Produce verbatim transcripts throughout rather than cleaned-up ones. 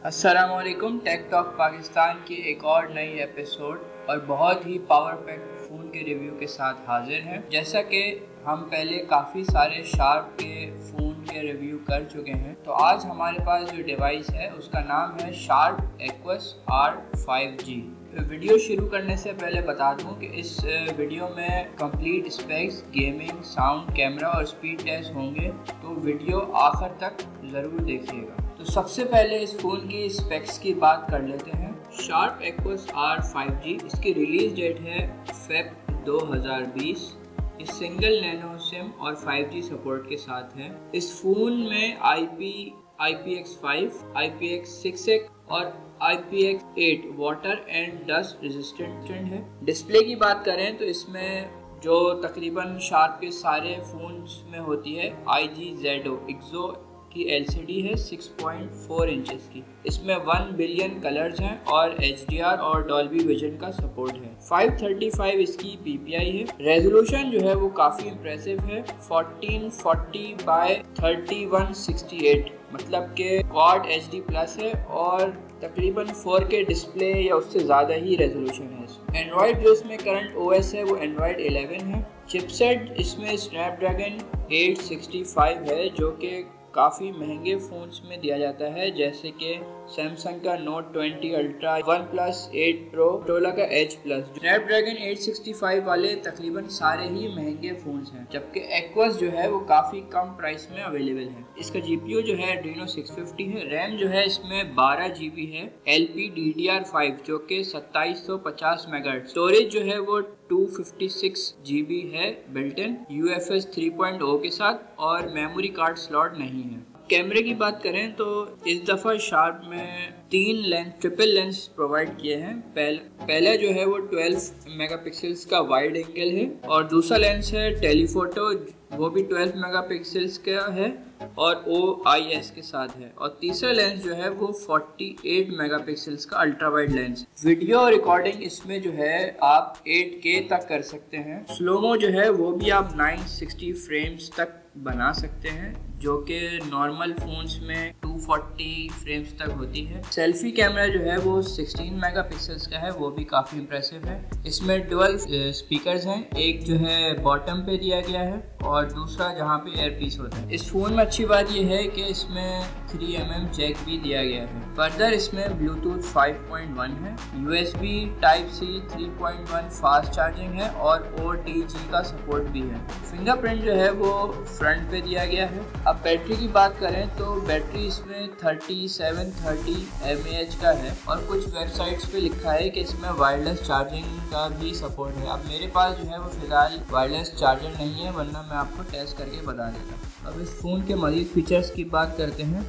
अस्सलामुअलैकुम, take talk Pakistan की एक और नई एपिसोड और बहुत ही पावर पैक्ड फ़ोन के रिव्यू के साथ हाजिर हैं। जैसा कि हम पहले काफ़ी सारे शार्प के फ़ोन के रिव्यू कर चुके हैं, तो आज हमारे पास जो डिवाइस है उसका नाम है Sharp Aquos R five G. Video शुरू करने से पहले बता दूं कि इस वीडियो में complete specs, gaming, sound, camera और स्पीड टेस्ट होंगे, तो वीडियो आखिर तक ज़रूर देखिएगा। तो सबसे पहले इस फ़ोन की स्पेक्स की बात कर लेते हैं। Sharp Aquos R five G, इसकी रिलीज़ डेट है फेब दो हज़ार बीस। इस सिंगल नैनो सिम और फाइव जी सपोर्ट के साथ है। इस फ़ोन में I P I P X five, I P X six और I P X eight water and dust resistant है। डिस्प्ले की बात करें तो इसमें जो तकरीबन शार्प के सारे फ़ोन्स में होती है आई जी जेड ओ एक्सो की एल सी डी है सिक्स पॉइंट फोर इंचेस की। इसमें वन बिलियन कलर्स हैं और एच डी आर और डॉल्बी विजन का सपोर्ट है। फाइव थर्टी फाइव इसकी पी पी आई है। रेजोल्यूशन जो है वो काफ़ी इम्प्रेसिव है, fourteen forty by thirty one sixty eight, मतलब के क्वाड एच डी प्लस है और तकरीबन फोर के डिस्प्ले या उससे ज़्यादा ही रेजोल्यूशन है इसमें। एंड्रॉयड जो इसमें करंट ओ एस है वो एंड्रॉयड इलेवन है। चिपसेट इसमें स्नैपड्रैगन एट सिक्सटी फाइव है, जो कि काफ़ी महंगे फ़ोन्स में दिया जाता है, जैसे कि सैमसंग का Note twenty Ultra, One Plus eight Pro, टोला का H plus. Snapdragon eight sixty five वाले तकरीबन सारे ही महंगे फ़ोन्स हैं, जबकि एक्वस जो है वो काफ़ी कम प्राइस में अवेलेबल है। इसका जी पी यू जो है एड्रीनो सिक्स फिफ्टी है। रैम जो है इसमें बारह जी बी है। L P D D R five जो कि सत्ताईस सौ पचास मेगाहर्ट्ज़। स्टोरेज जो है वो two fifty six G B है built in U F S three point O के साथ, और मेमोरी कार्ड स्लॉट नहीं है। कैमरे की बात करें तो इस दफ़ा शार्प में तीन लेंस ट्रिपल लेंस प्रोवाइड किए हैं। पहले पहला जो है वो ट्वेल्व मेगापिक्सल्स का वाइड एंगल है और दूसरा लेंस है टेलीफोटो, वो भी ट्वेल्व मेगापिक्सल्स का है और ओ आई एस के साथ है। और तीसरा लेंस जो है वो फोर्टी एट मेगापिक्सल्स का ultra wide lens. Video recording इसमें जो है आप एट के तक कर सकते हैं। स्लोमो जो है वो भी आप नाइन सिक्सटी फ्रेम्स तक बना सकते हैं, जो कि नॉर्मल फ़ोन्स में टू फोर्टी फ्रेम्स तक होती है। सेल्फी कैमरा जो है वो सिक्सटीन मेगापिक्सल्स का है, वो भी काफ़ी इम्प्रेसिव है। इसमें डुअल स्पीकर्स हैं, एक जो है बॉटम पे दिया गया है और दूसरा जहाँ पे एयर पीस होता है। इस फ़ोन में अच्छी बात यह है कि इसमें थ्री एम एम जैक भी दिया गया है। फर्दर इसमें ब्लूटूथ फाइव पॉइंट वन है, U S B type C three point one fast charging है और ओ टी जी का सपोर्ट भी है। फिंगरप्रिंट जो है वो फ्रंट पे दिया गया है। अब बैटरी की बात करें तो बैटरी इसमें thirty seven thirty M A H का है और कुछ वेबसाइट्स पे लिखा है कि इसमें वायरलेस चार्जिंग का भी सपोर्ट है। अब मेरे पास जो है वो फ़िलहाल वायरलेस चार्जर नहीं है, वरना मैं आपको टेस्ट करके बता देता। अब इस फ़ोन के मज़ीद फीचर्स की बात करते हैं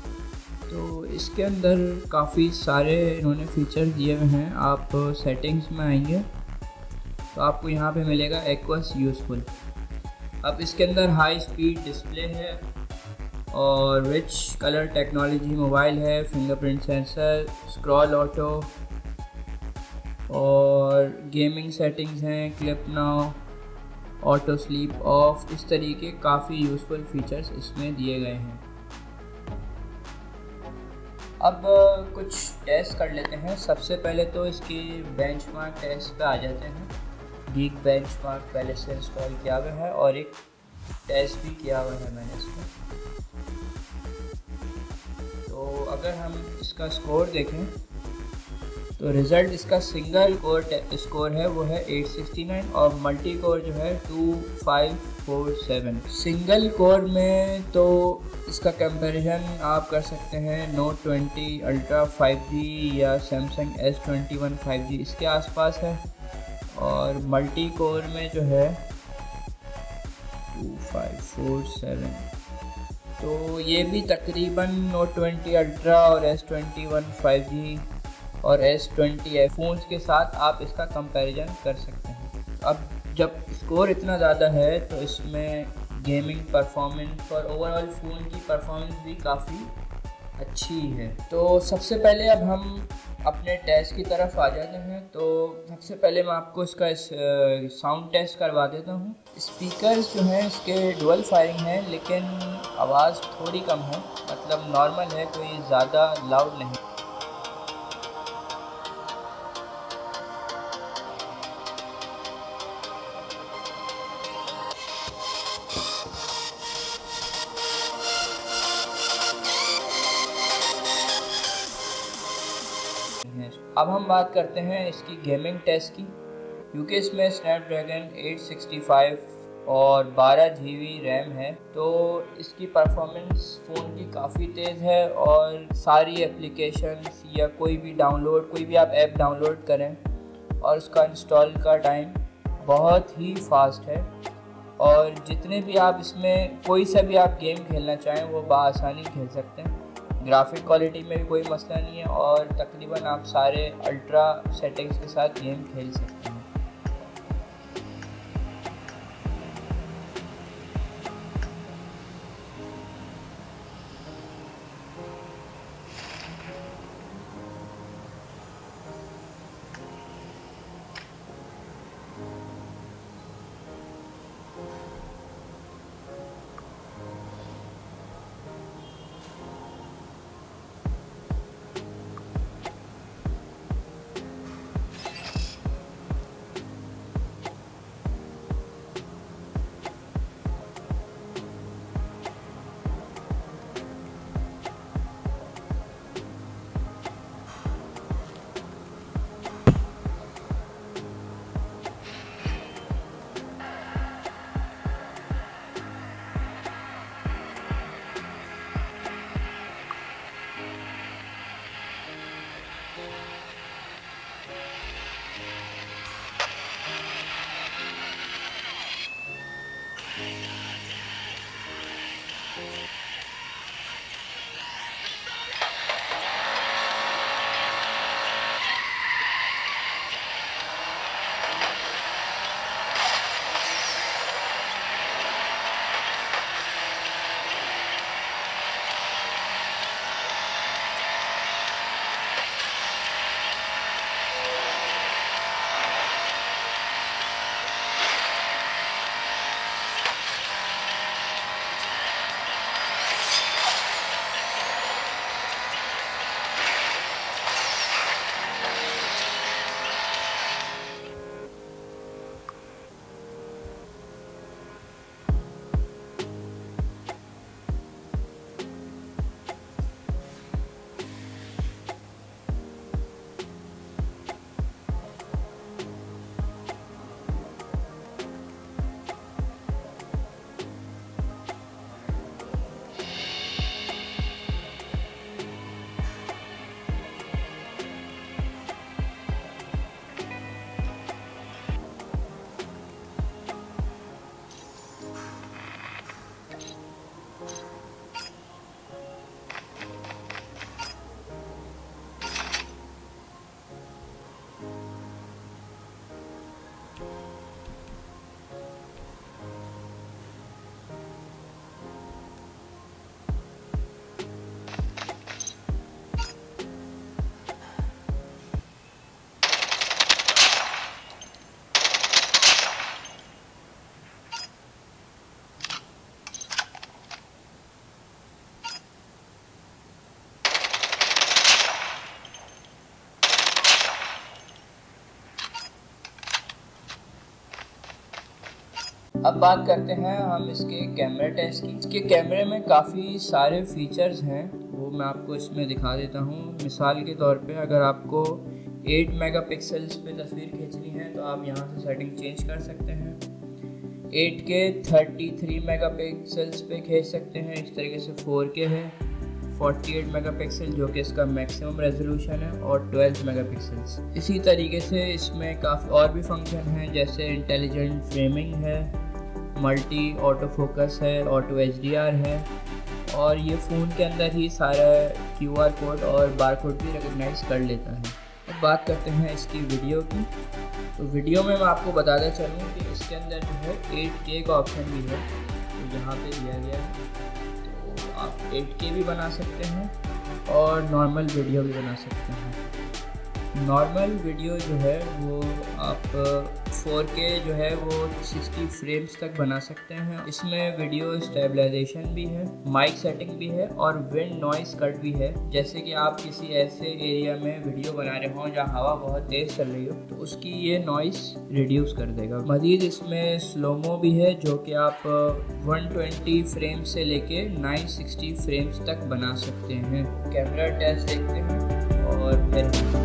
तो इसके अंदर काफ़ी सारे इन्होंने फीचर्स दिए हुए हैं। आप सेटिंग्स में आएंगे तो आपको यहाँ पे मिलेगा एक्वस यूज़फुल। अब इसके अंदर हाई स्पीड डिस्प्ले है और रिच कलर टेक्नोलॉजी मोबाइल है, फिंगरप्रिंट सेंसर, स्क्रॉल ऑटो और गेमिंग सेटिंग्स हैं, clip now, auto sleep off, इस तरीके काफ़ी यूज़फुल फीचर्स इसमें दिए गए हैं। अब कुछ टेस्ट कर लेते हैं। सबसे पहले तो इसकी बेंचमार्क टेस्ट पे आ जाते हैं। गीक बेंचमार्क पहले से इंस्टॉल किया हुआ है और एक टेस्ट भी किया हुआ है मैंने इसमें। तो अगर हम इसका स्कोर देखें तो रिज़ल्ट इसका सिंगल कोर स्कोर है वो है एट सिक्सटी नाइन और मल्टी कोर जो है two five four seven. Single core में तो इसका कंपैरिजन आप कर सकते हैं Note twenty Ultra five G या Samsung S twenty one five G, इसके आसपास है। और मल्टी कोर में जो है टू फाइव फोर सेवन, तो ये भी तकरीबन नोट ट्वेंटी अल्ट्रा और S twenty one five G और एस ट्वेंटी एफ फ़ोन्स के साथ आप इसका कंपैरिजन कर सकते हैं। अब जब स्कोर इतना ज़्यादा है तो इसमें गेमिंग परफॉर्मेंस और ओवरऑल फ़ोन की परफॉर्मेंस भी काफ़ी अच्छी है। तो सबसे पहले अब हम अपने टेस्ट की तरफ आ जाते हैं। तो सबसे पहले मैं आपको इसका इस, साउंड टेस्ट करवा देता हूँ। स्पीकर्स जो हैं इसके डुअल फायरिंग है, लेकिन आवाज़ थोड़ी कम है, मतलब नॉर्मल है, कोई ज़्यादा लाउड नहीं। अब हम बात करते हैं इसकी गेमिंग टेस्ट की, क्योंकि इसमें स्नैपड्रैगन एट सिक्सटी फाइव और बारह जी बी रैम है। तो इसकी परफॉर्मेंस फ़ोन की काफ़ी तेज़ है और सारी एप्लीकेशंस या कोई भी डाउनलोड कोई भी आप ऐप डाउनलोड करें और उसका इंस्टॉल का टाइम बहुत ही फास्ट है। और जितने भी आप इसमें कोई सा भी आप गेम खेलना चाहें वो बआसानी खेल सकते हैं। ग्राफिक क्वालिटी में भी कोई मसला नहीं है और तकरीबन आप सारे अल्ट्रा सेटिंग्स के साथ गेम खेल सकते हैं। अब बात करते हैं हम इसके कैमरा टेस्ट की। इसके कैमरे में काफ़ी सारे फीचर्स हैं, वो मैं आपको इसमें दिखा देता हूँ। मिसाल के तौर पे अगर आपको एट मेगापिक्सल्स पे तस्वीर खींचनी है तो आप यहाँ से सेटिंग चेंज कर सकते हैं। एट के थर्टी थ्री मेगापिक्सल्स पे खींच सकते हैं। इस तरीके से फोर के है, फोर्टी एट मेगापिक्सल जो कि इसका मैक्सिमम रेजोल्यूशन है, और ट्वेल्व मेगापिक्सल्स। इसी तरीके से इसमें काफ़ी और भी फंक्शन हैं, जैसे इंटेलिजेंट फ्रेमिंग है, मल्टी ऑटो फोकस है, ऑटो एच डी आर है, और ये फ़ोन के अंदर ही सारा क्यू आर कोड और बार कोड भी रिकग्नाइज कर लेता है। अब बात करते हैं इसकी वीडियो की। तो वीडियो में मैं आपको बताना चलूँ कि इसके अंदर जो है एट के का ऑप्शन भी है, तो यहाँ पे दिया गया है। तो आप एट के भी बना सकते हैं और नॉर्मल वीडियो भी बना सकते हैं। नॉर्मल वीडियो जो है वो आप फोर के जो है वो सिक्सटी फ्रेम्स तक बना सकते हैं। इसमें वीडियो स्टेबलाइजेशन भी है, माइक सेटिंग भी है और विंड नॉइस कट भी है। जैसे कि आप किसी ऐसे एरिया में वीडियो बना रहे हो जहाँ हवा बहुत तेज़ चल रही हो तो उसकी ये नॉइस रिड्यूस कर देगा। मज़ीद इसमें स्लोमो भी है जो कि आप वन ट्वेंटी फ्रेम से लेके नाइन सिक्सटी फ्रेम्स तक बना सकते हैं। कैमरा टेस्ट देखते हैं और फिर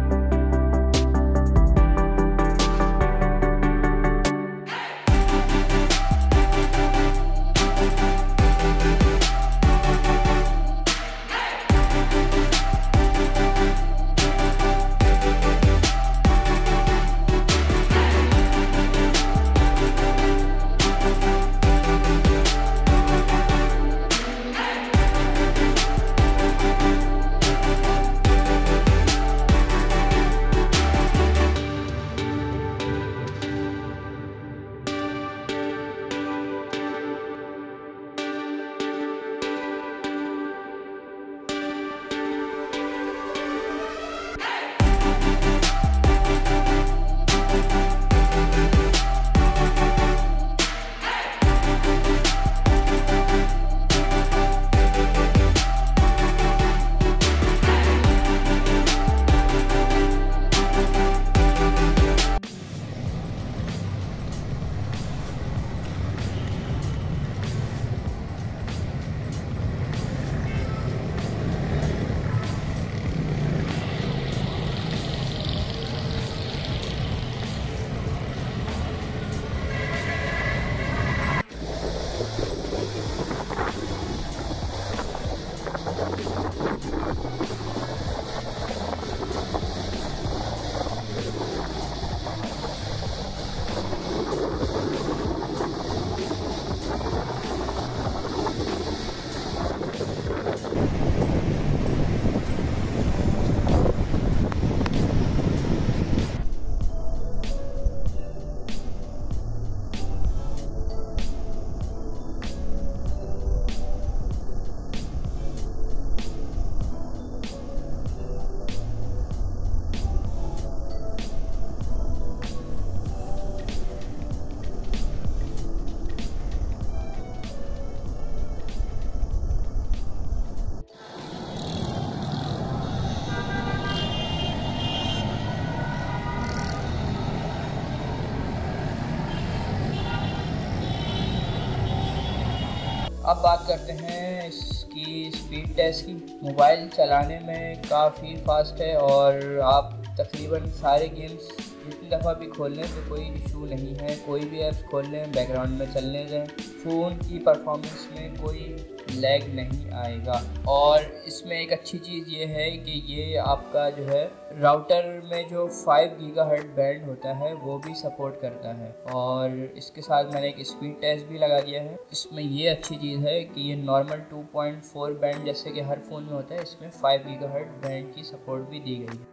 अब बात करते हैं इसकी स्पीड टेस्ट की। मोबाइल चलाने में काफ़ी फास्ट है और आप तकरीबन सारे गेम्स जितनी दफ़ा भी खोल लें तो कोई इशू नहीं है। कोई भी ऐप्स खोल लें, बैकग्राउंड में चलने दें, फ़ोन की परफॉर्मेंस में कोई लैग नहीं आएगा। और इसमें एक अच्छी चीज़ ये है कि ये आपका जो है राउटर में जो फाइव गीगाहर्ट्ज़ बैंड होता है वो भी सपोर्ट करता है। और इसके साथ मैंने एक स्पीड टेस्ट भी लगा दिया है। इसमें ये अच्छी चीज़ है कि ये normal two point four band जैसे कि हर फ़ोन में होता है, इसमें फाइव गीगाहर्ट्ज़ बैंड की सपोर्ट भी दी गई है।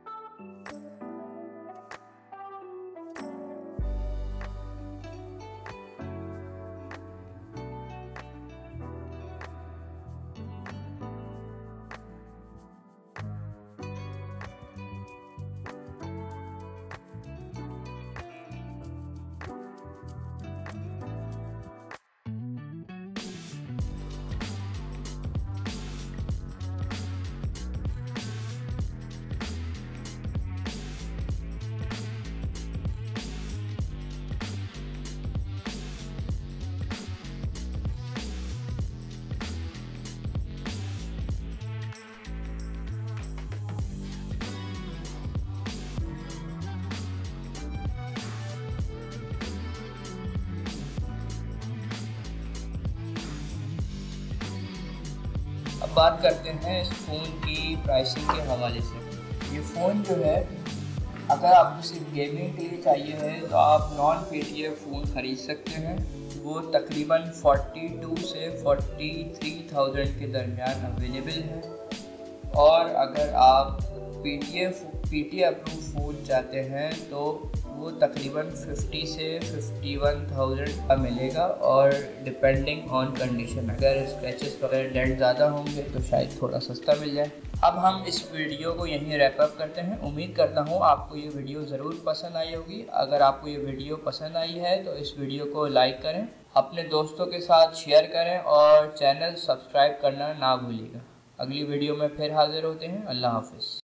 अब बात करते हैं इस फ़ोन की प्राइसिंग के हवाले से। ये फ़ोन जो है अगर आपको सिर्फ गेमिंग के लिए चाहिए है तो आप non P T A phone ख़रीद सकते हैं। वो तकरीबन फोर्टी टू से फोर्टी थ्री थाउजेंड के दरमियान अवेलेबल है। और अगर आप P T A P T A approve phone चाहते हैं तो वो तकरीबन फिफ्टी से फिफ्टी वन थाउजेंड का मिलेगा, और डिपेंडिंग ऑन कंडीशन, अगर स्क्रैचेस वगैरह डेंट ज़्यादा होंगे तो शायद थोड़ा सस्ता मिल जाए। अब हम इस वीडियो को यहीं रैप अप करते हैं। उम्मीद करता हूँ आपको ये वीडियो ज़रूर पसंद आई होगी। अगर आपको ये वीडियो पसंद आई है तो इस वीडियो को लाइक करें, अपने दोस्तों के साथ शेयर करें और चैनल सब्सक्राइब करना ना भूलिएगा। अगली वीडियो में फिर हाजिर होते हैं। अल्लाह हाफिज़।